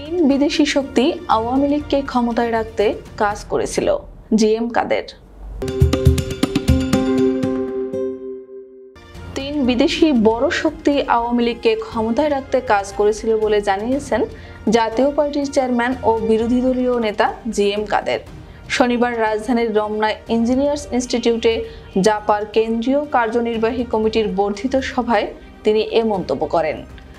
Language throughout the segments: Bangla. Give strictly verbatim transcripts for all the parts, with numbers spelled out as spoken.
বিদেশি শক্তি আওয়ামী লীগকে ক্ষমতায় রাখতে কাজ করেছিল। জি এম কাদের। তিন বিদেশি বড় শক্তি আওয়ামী লীগকে ক্ষমতায় রাখতে কাজ করেছিল বলে জানিয়েছেন জাতীয় পার্টির চেয়ারম্যান ও বিরোধী দলীয় নেতা জি এম কাদের। শনিবার রাজধানীর রমনায় ইঞ্জিনিয়ার্স ইনস্টিটিউটে জাপার কেন্দ্রীয় কার্যনির্বাহী কমিটির বর্ধিত সভায় তিনি এ মন্তব্য করেন।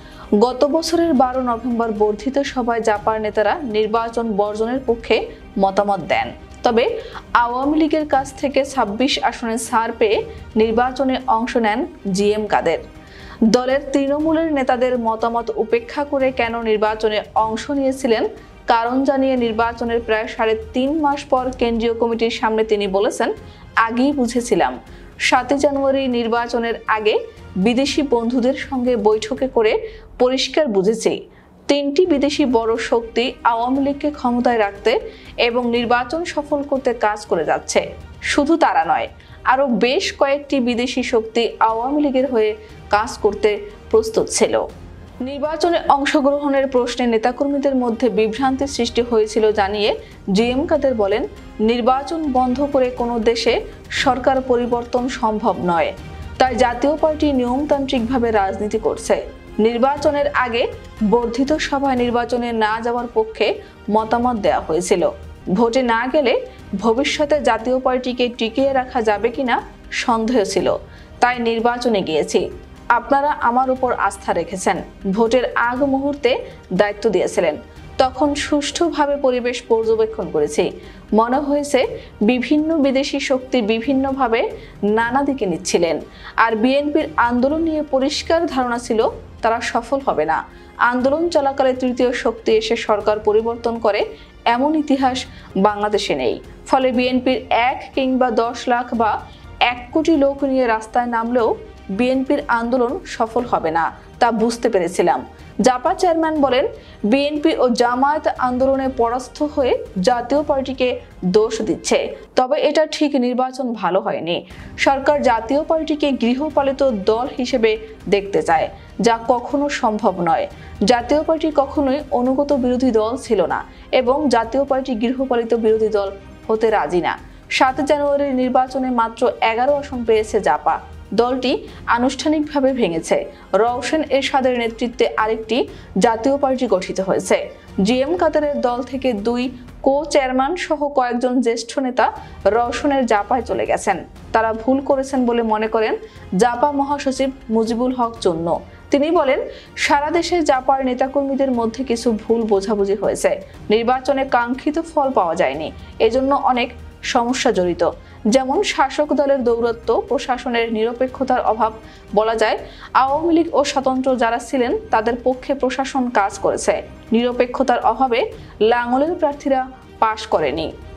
গত বছরের বারো নভেম্বর বর্ধিত সভায় জাপার নেতারা নির্বাচন বর্জনের পক্ষে মতামত দেন। তবে আওয়ামী লীগের কাছ থেকে ছাব্বিশ আসনে ছাড় পেয়ে নির্বাচনে অংশ নেন জি এম কাদের। দলের তৃণমূলের নেতাদের মতামত উপেক্ষা করে কেন নির্বাচনে অংশ নিয়েছিলেন কারণ জানিয়ে নির্বাচনের প্রায় সাড়ে তিন মাস পর কেন্দ্রীয় কমিটির সামনে তিনি বলেছেন, আগেই বুঝেছিলাম সাতই জানুয়ারি নির্বাচনের আগে বিদেশি বন্ধুদের সঙ্গে বৈঠকে করে পরিষ্কার বুঝেছি তিনটি বিদেশি বড় শক্তি আওয়ামী লীগকে ক্ষমতায় রাখতে এবং নির্বাচন সফল করতে কাজ করে যাচ্ছে। শুধু তারা নয়, আরো বেশ কয়েকটি বিদেশি শক্তি আওয়ামী লীগের হয়ে কাজ করতে প্রস্তুত ছিল। নির্বাচনে অংশগ্রহণের প্রশ্নে নেতাকর্মীদের মধ্যে বিভ্রান্তি সৃষ্টি হয়েছিল জানিয়ে জি এম কাদের বলেন, নির্বাচন বন্ধ করে কোনো দেশে সরকার পরিবর্তন সম্ভব নয়, তাই জাতীয় পার্টি নিয়মতান্ত্রিকভাবে রাজনীতি করছে। নির্বাচনের আগে বর্ধিত সভায় নির্বাচনে না যাওয়ার পক্ষে মতামত দেওয়া হয়েছিল। ভোটে না গেলে ভবিষ্যতে জাতীয় পার্টিকে টিকিয়ে রাখা যাবে কিনা সন্দেহ ছিল, তাই নির্বাচনে গিয়েছি। আপনারা আমার উপর আস্থা রেখেছেন, ভোটের আগ মুহূর্তে দায়িত্ব দিয়েছিলেন, তখন সুষ্ঠুভাবে পরিবেশ পর্যবেক্ষণ করেছি। মনে হয়েছে বিভিন্ন বিদেশি শক্তি বিভিন্নভাবে নানা দিকে নিচ্ছিলেন, আর বিএনপির আন্দোলন নিয়ে পরিষ্কার ধারণা ছিল তারা সফল হবে না। আন্দোলন চলাকালে তৃতীয় শক্তি এসে সরকার পরিবর্তন করে এমন ইতিহাস বাংলাদেশে নেই। ফলে বিএনপির এক কিংবা দশ লাখ বা এক কোটি লোক নিয়ে রাস্তায় নামলেও বিএনপির আন্দোলন সফল হবে না, তা বুঝতে পেরেছিলাম। জাপা চেয়ারম্যান বলেন, বিএনপি ও জামায়াত আন্দোলনে পরাস্ত হয়ে জাতীয় পার্টিকে দোষ দিচ্ছে, তবে এটা ঠিক নির্বাচন ভালো হয়নি। সরকার জাতীয় পার্টিকে গৃহপালিত দল হিসেবে দেখতে চায়, যা কখনো সম্ভব নয়। জাতীয় পার্টি কখনোই অনুগত বিরোধী দল ছিল না এবং জাতীয় পার্টি গৃহপালিত বিরোধী দল হতে রাজি না। সাত জানুয়ারির নির্বাচনে মাত্র এগারো আসন পেয়েছে জাপা। দলটি আনুষ্ঠানিকভাবে ভেঙেছে। রওশন এরশাদের নেতৃত্বে আরেকটি জাতীয় পার্টি গঠিত হয়েছে। জি এম কাদেরের দল থেকে দুই কো চেয়ারম্যান সহ কয়েকজন জ্যেষ্ঠ নেতা রওশনের জাপায় চলে গেছেন। তারা ভুল করেছেন বলে মনে করেন জাপা মহাসচিব মুজিবুল হক চূন্য। তিনি বলেন, সারা দেশে জাপার নেতাকর্মীদের মধ্যে কিছু ভুল বোঝাবুঝি হয়েছে। নির্বাচনে কাঙ্ক্ষিত ফল পাওয়া যায়নি, এজন্য অনেক সমস্যা জড়িত, যেমন শাসক দলের দৌরত্ব, প্রশাসনের নিরপেক্ষতার অভাব। বলা যায় আওয়ামী লীগ ও স্বতন্ত্র যারা ছিলেন তাদের পক্ষে প্রশাসন কাজ করেছে, নিরপেক্ষতার অভাবে লাঙ্গলের প্রার্থীরা পাশ করেনি।